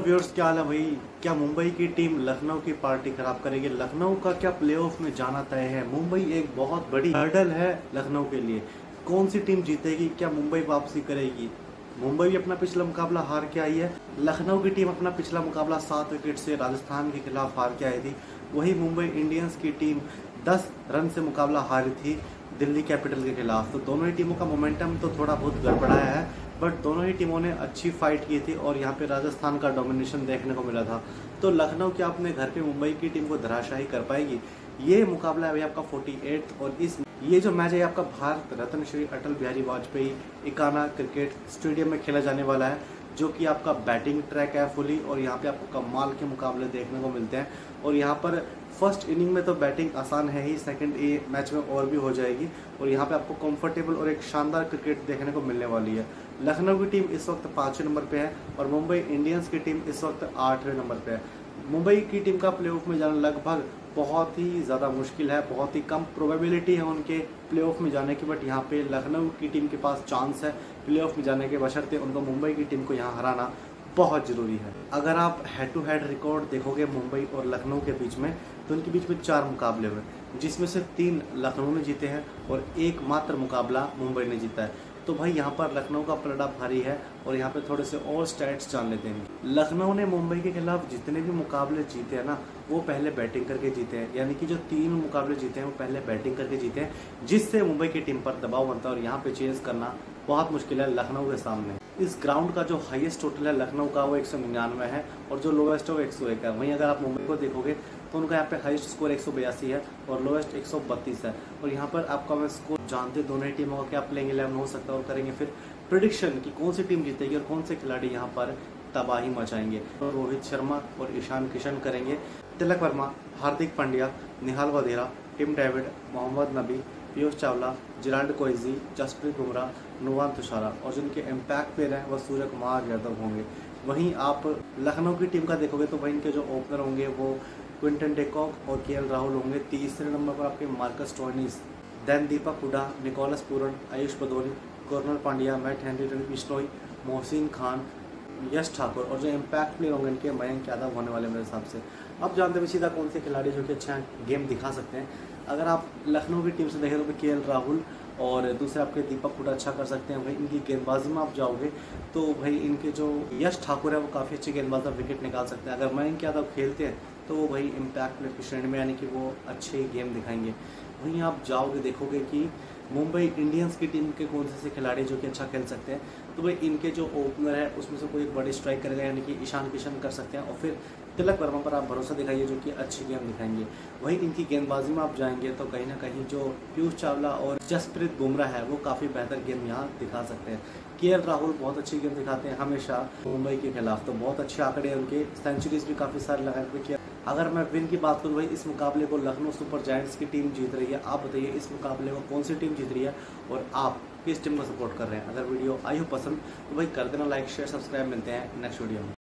Viewers, क्या हाल है भाई। क्या मुंबई की टीम लखनऊ की पार्टी खराब करेगी? लखनऊ का क्या प्लेऑफ में जाना तय है? मुंबई एक बहुत बड़ी हर्डल है लखनऊ के लिए। कौन सी टीम जीतेगी? क्या मुंबई वापसी करेगी? मुंबई भी अपना पिछला मुकाबला हार के आई है। लखनऊ की टीम अपना पिछला मुकाबला 7 विकेट से राजस्थान के खिलाफ हार के आई थी। वही मुंबई इंडियंस की टीम 10 रन से मुकाबला हारी थी दिल्ली कैपिटल के खिलाफ। तो दोनों ही टीमों का मोमेंटम तो थोड़ा बहुत गड़बड़ाया है, बट दोनों ही टीमों ने अच्छी फाइट की थी और यहाँ पे राजस्थान का डोमिनेशन देखने को मिला था। तो लखनऊ क्या अपने घर पे मुंबई की टीम को धराशायी कर पाएगी? ये मुकाबला है भाई आपका 48 और ये जो मैच है आपका भारत रत्न श्री अटल बिहारी वाजपेयी इकाना क्रिकेट स्टेडियम में खेला जाने वाला है, जो कि आपका बैटिंग ट्रैक है फुली। और यहाँ पे आपको कमाल के मुकाबले देखने को मिलते हैं। और यहाँ पर फर्स्ट इनिंग में तो बैटिंग आसान है ही, सेकंड मैच में और भी हो जाएगी। और यहाँ पे आपको कंफर्टेबल और एक शानदार क्रिकेट देखने को मिलने वाली है। लखनऊ की टीम इस वक्त 5वें नंबर पे है और मुंबई इंडियंस की टीम इस वक्त 8वें नंबर पे है। मुंबई की टीम का प्लेऑफ में जाना लगभग बहुत ही ज़्यादा मुश्किल है, बहुत ही कम प्रोबेबिलिटी है उनके प्लेऑफ में जाने की। बट यहाँ पे लखनऊ की टीम के पास चांस है प्लेऑफ में जाने के, बशर्ते उनको मुंबई की टीम को यहाँ हराना बहुत ज़रूरी है। अगर आप हेड टू हेड रिकॉर्ड देखोगे मुंबई और लखनऊ के बीच में, तो उनके बीच में 4 मुकाबले हुए, जिसमें से 3 लखनऊ ने जीते हैं और एक मात्र मुकाबला मुंबई ने जीता है। तो भाई यहाँ पर लखनऊ का पलड़ा भारी है। और यहाँ पे थोड़े से और स्टैट्स जान लेते हैं। लखनऊ ने मुंबई के खिलाफ जितने भी मुकाबले जीते हैं ना, वो पहले बैटिंग करके जीते हैं। यानी कि जो 3 मुकाबले जीते हैं वो पहले बैटिंग करके जीते हैं, जिससे मुंबई की टीम पर दबाव बनता है और यहाँ पे चेज करना बहुत मुश्किल है लखनऊ के सामने। इस ग्राउंड का जो हाईएस्ट टोटल है लखनऊ का वो 199 है और जो लोवेस्ट है वो 101 है। वहीं अगर आप मुंबई को देखोगे तो उनका यहाँ पे हाईएस्ट स्कोर 182 है और लोवेस्ट 132 है। और यहाँ पर आपका मैं स्कोर जानते दोनों ही टीमों का क्या प्लेइंग 11 हो सकता है और करेंगे फिर प्रेडिक्शन कि कौन सी टीम जीतेगी और कौन से खिलाड़ी यहाँ पर तबाही मचाएंगे। तो रोहित शर्मा और ईशान किशन करेंगे, Tilak Varma, Hardik Pandya, Nehal Wadhera, Tim David, Mohammad Nabi, Piyush Chawla, Gerald Coetzee, Jasprit Bumrah, Nuwan Thushara और जिनके इम्पैक्ट प्लेयर हैं वह सूर्य कुमार यादव होंगे। वहीं आप लखनऊ की टीम का देखोगे तो वहीं इनके जो ओपनर होंगे वो क्विंटन डेकॉक और केएल राहुल होंगे। तीसरे नंबर पर आपके Marcus Stoinis, then Deepak Hooda, Nicholas Pooran, Ayush Badoni, Krunal Pandya, Matt Henry, Ravi Bishnoi, Mohsin Khan, Yash Thakur और जो इम्पैक्ट प्लेयर होंगे इनके मयंक यादव होने वाले मेरे हिसाब से। अब जानते हैं सीधा कौन से खिलाड़ी जो कि अच्छा गेम दिखा सकते हैं। अगर आप लखनऊ की टीम से देखें तो केएल राहुल और दूसरे आपके दीपक हुडा अच्छा कर सकते हैं। भाई इनकी गेंदबाजी में आप जाओगे तो भाई इनके जो यश ठाकुर है वो काफ़ी अच्छी गेंदबाज विकेट निकाल सकते हैं। अगर मयंक यादव खेलते हैं तो वो भाई इम्पैक्ट प्लेयर की श्रेणी में, यानी कि वो अच्छे गेम दिखाएंगे। वहीं आप जाओगे देखोगे कि मुंबई इंडियंस की टीम के कौन से खिलाड़ी जो कि अच्छा खेल सकते हैं, तो भाई इनके जो ओपनर है उसमें से कोई एक बड़ी स्ट्राइक करेगा, यानी कि ईशान किशन कर सकते हैं। और फिर तिलक वर्मा पर आप भरोसा दिखाइए जो कि अच्छी गेम दिखाएंगे। वहीं इनकी गेंदबाजी में आप जाएंगे तो कहीं ना कहीं जो पीयूष चावला और जसप्रीत बुमराह है वो काफ़ी बेहतर गेम यहाँ दिखा सकते हैं। केएल राहुल बहुत अच्छी गेम दिखाते हैं हमेशा मुंबई के खिलाफ, तो बहुत अच्छे आंकड़े हैं उनके, सेंचुरीज भी काफ़ी सारे लगाए किया। अगर मैं विन की बात करूँ भाई, इस मुकाबले को लखनऊ सुपर जायंट्स की टीम जीत रही है। आप बताइए इस मुकाबले को कौन सी टीम जीत रही है और आप किस टीम को सपोर्ट कर रहे हैं? अगर वीडियो आई हो पसंद तो भाई कर देना लाइक, शेयर, सब्सक्राइब। मिलते हैं नेक्स्ट वीडियो में।